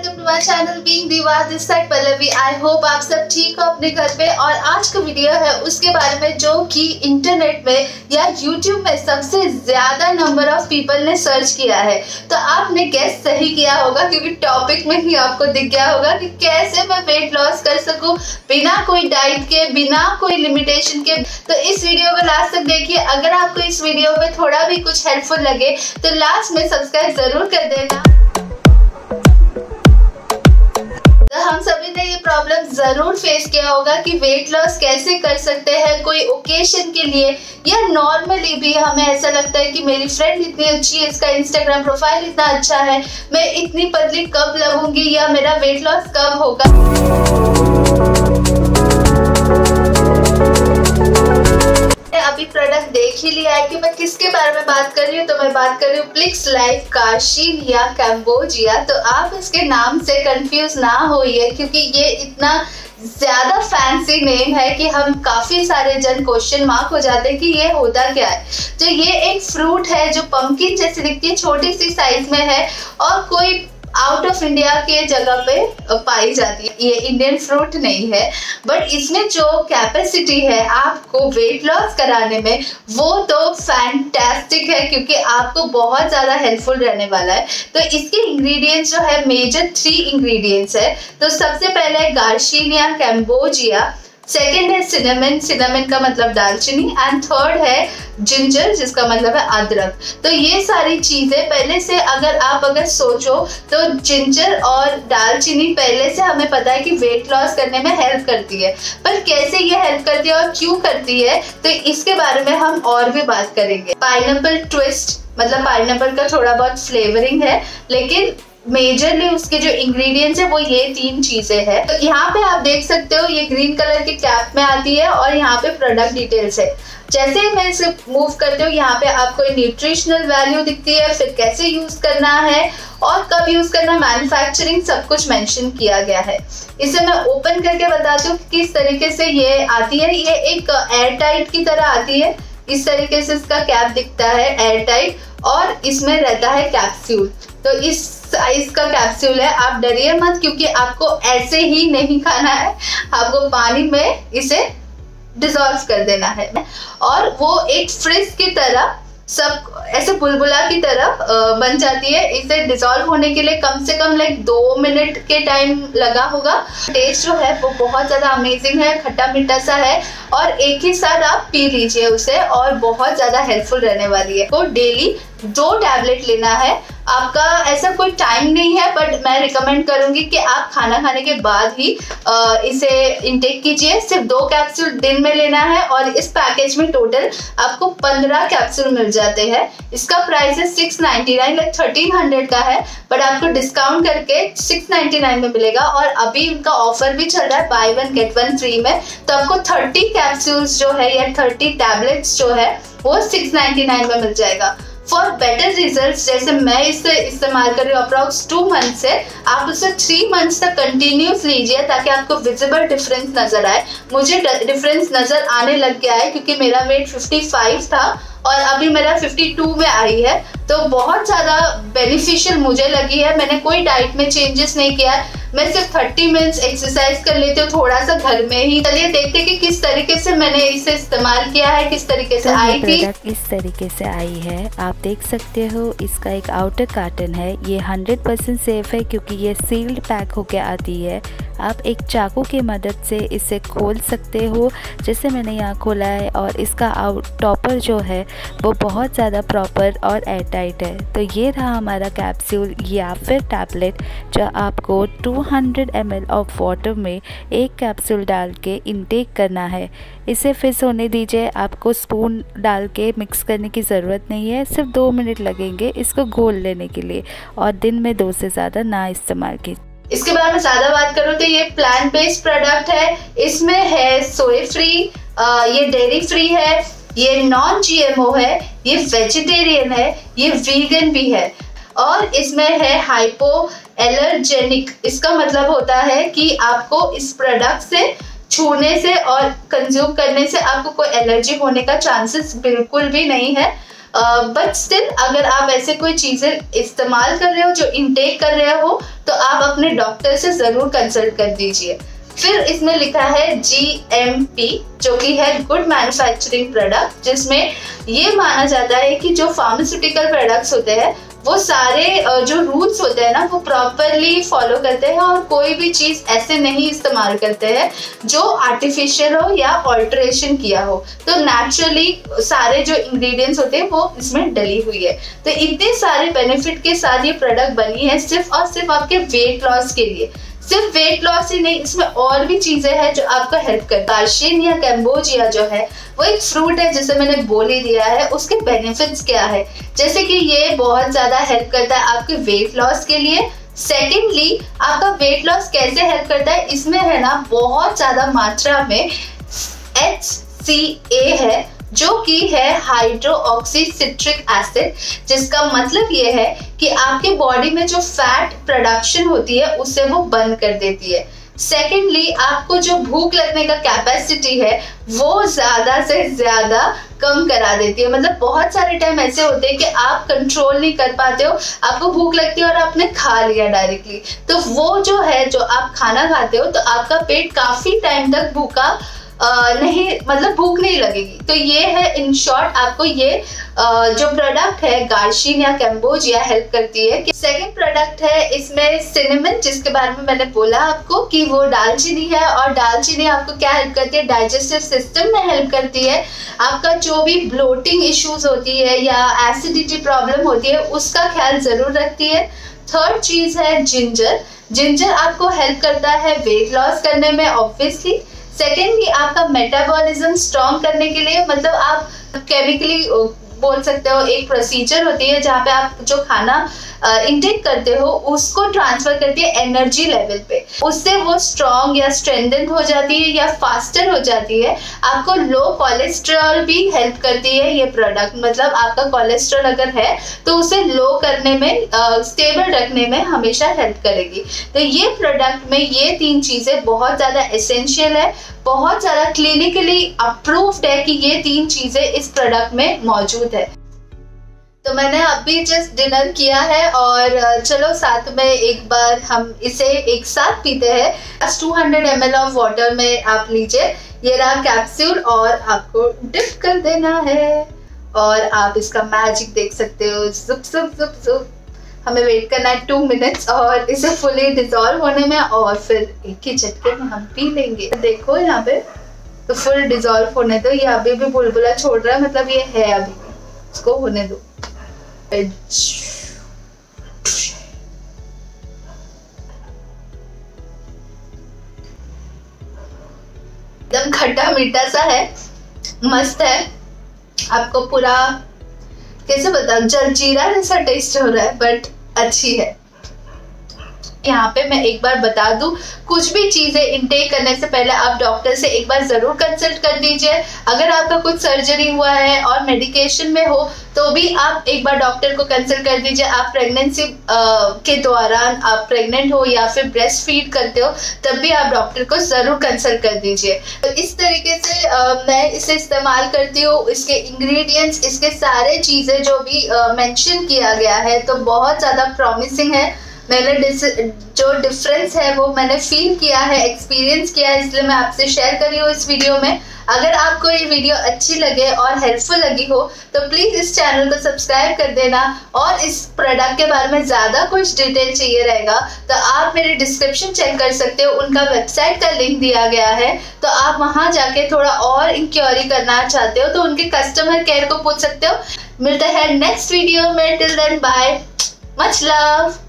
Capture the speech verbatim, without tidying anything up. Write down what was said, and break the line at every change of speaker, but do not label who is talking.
Welcome to my channel being diva this side Pallavi. I hope आप सब ठीक हो अपने घर पे। और आज का वीडियो है उसके बारे में जो कि इंटरनेट में या यूट्यूब में सबसे ज्यादा नंबर ऑफ पीपल ने सर्च किया है। तो आपने गेस सही किया होगा क्योंकि टॉपिक में ही आपको दिख गया होगा कि कैसे मैं वेट लॉस कर सकूं बिना कोई डाइट के, बिना कोई लिमिटेशन के। तो इस वीडियो को लास्ट तक देखिए। अगर आपको इस वीडियो में थोड़ा भी कुछ हेल्पफुल लगे तो लास्ट में सब्सक्राइब जरूर कर देना। तो हम सभी ने ये प्रॉब्लम जरूर फेस किया होगा कि वेट लॉस कैसे कर सकते हैं कोई ओकेशन के लिए या नॉर्मली भी। हमें ऐसा लगता है कि मेरी फ्रेंड इतनी अच्छी है, इसका इंस्टाग्राम प्रोफाइल इतना अच्छा है, मैं इतनी पतली कब लगूंगी या मेरा वेट लॉस कब होगा। अभी प्रोडक्ट देख ही लिया है कि मैं किसके बारे में बात कर रही हूँ। तो मैं बात कर रही हूँ प्लिक्स लाइफ कार्शिन या कैम्बोजिया। तो आप इसके नाम से कंफ्यूज ना होइए क्योंकि ये इतना ज्यादा फैंसी नेम है कि हम काफी सारे जन क्वेश्चन मार्क हो जाते हैं कि ये होता क्या है। तो ये एक फ्रूट है जो पंपकिन जैसी दिखती है, छोटी सी साइज में है और कोई आउट ऑफ इंडिया के जगह पे पाई जाती है। ये इंडियन फ्रूट नहीं है, बट इसमें जो कैपेसिटी है आपको वेट लॉस कराने में वो तो फैंटास्टिक है क्योंकि आपको बहुत ज़्यादा हेल्पफुल रहने वाला है। तो इसके इंग्रेडिएंट्स जो है मेजर थ्री इंग्रेडिएंट्स है। तो सबसे पहले है गार्शिनिया कैम्बोजिया, सेकेंड है सिनेमन, सिनेमन का मतलब दालचीनी, एंड थर्ड है जिंजर जिसका मतलब है अदरक। तो ये सारी चीजें पहले से अगर आप अगर सोचो तो जिंजर और दालचीनी पहले से हमें पता है कि वेट लॉस करने में हेल्प करती है, पर कैसे ये हेल्प करती है और क्यों करती है तो इसके बारे में हम और भी बात करेंगे। पाइनएप्पल ट्विस्ट मतलब पाइनएप्पल का थोड़ा बहुत फ्लेवरिंग है, लेकिन मेजरली उसके जो इंग्रेडिएंट्स है वो ये तीन चीजें हैं। तो यहाँ पे आप देख सकते हो ये ग्रीन कलर के कैप में आती है और यहाँ पे प्रोडक्ट डिटेल्स है। जैसे ही मैं इसे मूव करती हूँ यहाँ पे आपको न्यूट्रिशनल वैल्यू दिखती है, फिर कैसे यूज करना है और कब यूज करना, मैन्युफैक्चरिंग सब कुछ मेंशन किया गया है। इसे मैं ओपन करके बताती हूँ किस तरीके से ये आती है। ये एक एयर टाइट की तरह आती है, इस तरीके से इसका कैप दिखता है एयर टाइट और इसमें रहता है कैप्सूल। तो इस साइज का कैप्सूल है। आप डरिए मत क्योंकि आपको ऐसे ही नहीं खाना है, आपको पानी में इसे डिसॉल्व कर देना है और वो एक फ्रिज की तरह सब ऐसे बुलबुला की तरह बन जाती है। इसे डिसॉल्व होने के लिए कम से कम लाइक दो मिनट के टाइम लगा होगा। टेस्ट जो है वो बहुत ज़्यादा अमेजिंग है, खट्टा मीठा सा है और एक ही साथ आप पी लीजिए उसे और बहुत ज़्यादा हेल्पफुल रहने वाली है। तो डेली दो टैबलेट लेना है। आपका ऐसा कोई टाइम नहीं है, बट मैं रिकमेंड करूंगी कि आप खाना खाने के बाद ही आ, इसे इंटेक कीजिए। सिर्फ दो कैप्सूल दिन में लेना है और इस पैकेज में टोटल आपको पंद्रह कैप्सूल मिल जाते हैं। इसका प्राइस है six ninety nine like thirteen hundred का है, बट आपको डिस्काउंट करके सिक्स नाइन्टी नाइन में मिलेगा। और अभी उनका ऑफर भी चल रहा है buy one get one free में। तो आपको थर्टी कैप्सूल्स जो है या थर्टी टैबलेट्स जो है वो सिक्स नाइन्टी नाइन में मिल जाएगा। फॉर बेटर रिजल्ट जैसे मैं इसे इस्तेमाल कर रही हूँ अप्रॉक्स टू मंथ से, आप उसे थ्री मंथ्स तक कंटिन्यूस लीजिए ताकि आपको विजिबल डिफरेंस नजर आए। मुझे डिफरेंस नजर आने लग गया है क्योंकि मेरा वेट फिफ्टी फाइव था और अभी मेरा फिफ्टी टू में आई है। तो बहुत ज़्यादा बेनिफिशियल मुझे लगी है। मैंने कोई डाइट में चेंजेस नहीं किया है, मैं सिर्फ थर्टी मिनट्स एक्सरसाइज कर लेती हूँ थोड़ा सा घर में ही। चलिए देखते हैं कि किस तरीके से मैंने इसे इस्तेमाल किया है, किस तरीके से आई थी।
प्रोडक्ट इस तरीके से आई है, आप देख सकते हो। इसका एक आउटर कार्टन है, ये हंड्रेड परसेंट सेफ है क्योंकि ये सील्ड पैक होके आती है। आप एक चाकू की मदद से इसे खोल सकते हो जैसे मैंने यहाँ खोला है और इसका आउट टॉपर जो है वो बहुत ज़्यादा प्रॉपर और एयर टाइट है। तो ये रहा हमारा कैप्सूल या फिर टैबलेट जो आपको two hundred M L of water में एक कैप्सूल डाल के इंटेक करना है। इसे फिक्स होने दीजिए, आपको स्पून डाल के मिक्स करने की ज़रूरत नहीं है, सिर्फ दो मिनट लगेंगे इसको घोल लेने के लिए और दिन में दो से ज़्यादा ना इस्तेमाल कीजिए।
इसके बारे में ज्यादा बात करूँ तो ये प्लांट बेस्ड प्रोडक्ट है। इसमें है सोया फ्री, ये डेयरी फ्री है, ये नॉन जीएमओ है, ये वेजिटेरियन है, ये वीगन भी है और इसमें है हाइपो एलर्जेनिक। इसका मतलब होता है कि आपको इस प्रोडक्ट से छूने से और कंज्यूम करने से आपको कोई एलर्जी होने का चांसेस बिल्कुल भी नहीं है। बट स्टिल अगर आप ऐसे कोई चीजें इस्तेमाल कर रहे हो, जो इनटेक कर रहे हो, तो आप अपने डॉक्टर से जरूर कंसल्ट कर दीजिए। फिर इसमें लिखा है जी एम पी, जो कि है गुड मैन्युफैक्चरिंग प्रोडक्ट, जिसमें ये माना जाता है कि जो फार्मास्यूटिकल प्रोडक्ट्स होते हैं वो सारे जो रूल्स होते हैं ना वो प्रॉपरली फॉलो करते हैं और कोई भी चीज ऐसे नहीं इस्तेमाल करते हैं जो आर्टिफिशियल हो या ऑल्टरेशन किया हो। तो नेचुरली सारे जो इंग्रेडिएंट्स होते हैं वो इसमें डली हुई है। तो इतने सारे बेनिफिट के साथ ये प्रोडक्ट बनी है सिर्फ और सिर्फ आपके वेट लॉस के लिए। सिर्फ वेट लॉस ही नहीं, इसमें और भी चीजें हैं जो आपको हेल्प करता है। गार्शिनिया कैम्बोजिया जो है वो एक फ्रूट है, जिसे मैंने बोल ही दिया है। उसके बेनिफिट्स क्या है, जैसे कि ये बहुत ज्यादा हेल्प करता है आपके वेट लॉस के लिए। सेकेंडली, आपका वेट लॉस कैसे हेल्प करता है, इसमें है ना बहुत ज्यादा मात्रा में एच सी ए है, जो कि है हाइड्रोक्सी सिट्रिक एसिड, जिसका मतलब ये है कि आपके बॉडी में जो फैट प्रोडक्शन होती है उसे वो बंद कर देती है। सेकेंडली, आपको जो भूख लगने का कैपेसिटी है वो ज्यादा से ज्यादा कम करा देती है। मतलब बहुत सारे टाइम ऐसे होते हैं कि आप कंट्रोल नहीं कर पाते हो, आपको भूख लगती है और आपने खा लिया डायरेक्टली, तो वो जो है जो आप खाना खाते हो तो आपका पेट काफी टाइम तक भूखा Uh, नहीं, मतलब भूख नहीं लगेगी। तो ये है इन शॉर्ट, आपको ये uh, जो प्रोडक्ट है गार्शिनिया कैम्बोजिया हेल्प करती है। सेकंड प्रोडक्ट है इसमें सिनेमन, जिसके बारे में मैंने बोला आपको कि वो दालचीनी है, और दालचीनी आपको क्या हेल्प करती है, डाइजेस्टिव सिस्टम में हेल्प करती है। आपका जो भी ब्लोटिंग इश्यूज होती है या एसिडिटी प्रॉब्लम होती है उसका ख्याल जरूर रखती है। थर्ड चीज है जिंजर। जिंजर आपको हेल्प करता है वेट लॉस करने में ऑब्वियसली। सेकेंडली, आपका मेटाबॉलिज्म स्ट्रॉन्ग करने के लिए, मतलब आप केमिकली बोल सकते हो, एक प्रोसीजर होती है जहाँ पे आप जो खाना इनटेक करते हो उसको ट्रांसफर करती है एनर्जी लेवल पे, उससे वो स्ट्रॉन्ग या स्ट्रेंथन हो जाती है या फास्टर हो जाती है। आपको लो कोलेस्ट्रॉल भी हेल्प करती है ये प्रोडक्ट, मतलब आपका कोलेस्ट्रॉल अगर है तो उसे लो करने में, स्टेबल रखने में हमेशा हेल्प करेगी। तो ये प्रोडक्ट में ये तीन चीजें बहुत ज्यादा एसेंशियल है, बहुत ज्यादा क्लिनिकली अप्रूव्ड है कि ये तीन चीजें इस प्रोडक्ट में मौजूद है। तो मैंने अभी जस्ट डिनर किया है और चलो साथ में एक बार हम इसे एक साथ पीते हैं। Two hundred M L of water में आप लीजिए, ये रहा कैप्सूल, और आपको डिप कर देना है और आप इसका मैजिक देख सकते हो। जुप जुप जुप जुप हमें वेट करना है टू मिनट्स और इसे फुली डिजोल्व होने में, और फिर एक ही झटके में हम पी लेंगे। देखो यहाँ पे तो फुल डिजोल्व होने दो, ये अभी भी बुलबुला छोड़ रहा है, मतलब ये है अभी, इसको होने दो। एकदम खट्टा मीठा सा है, मस्त है। आपको पूरा कैसे बताऊं, जलजीरा जैसा टेस्ट हो रहा है, बट अच्छी है। यहाँ पे मैं एक बार बता दूं, कुछ भी चीजें इनटेक करने से पहले आप डॉक्टर से एक बार जरूर कंसल्ट कर दीजिए। अगर आपका कुछ सर्जरी हुआ है और मेडिकेशन में हो तो भी आप एक बार डॉक्टर को कंसल्ट कर दीजिए। आप प्रेगनेंसी के दौरान, आप प्रेग्नेंट हो या फिर ब्रेस्ट फीड करते हो, तब भी आप डॉक्टर को जरूर कंसल्ट कर दीजिए। तो इस तरीके से आ, मैं इसे इस्तेमाल करती हूँ। इसके इंग्रेडिएंट्स, इसके सारे चीजें जो भी मेंशन किया गया है तो बहुत ज्यादा प्रॉमिसिंग है। मैंने जो डिफरेंस है वो मैंने फील किया है, एक्सपीरियंस किया है, इसलिए मैं आपसे शेयर करी हूँ इस वीडियो में। अगर आपको ये वीडियो अच्छी लगे और हेल्पफुल लगी हो तो प्लीज इस चैनल को सब्सक्राइब कर देना, और इस प्रोडक्ट के बारे में ज्यादा कुछ डिटेल चाहिए रहेगा तो आप मेरे डिस्क्रिप्शन चेक कर सकते हो, उनका वेबसाइट का लिंक दिया गया है, तो आप वहां जाके थोड़ा और इंक्वायरी करना चाहते हो तो उनके कस्टमर केयर को पूछ सकते हो। मिलते हैं नेक्स्ट वीडियो में, till then bye, much love.